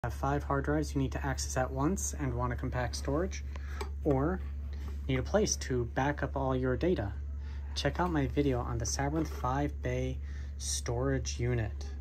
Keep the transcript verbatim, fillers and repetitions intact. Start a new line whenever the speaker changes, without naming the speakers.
Have five hard drives you need to access at once and want a compact storage, or need a place to back up all your data. Check out my video on the Sabrent five bay storage unit.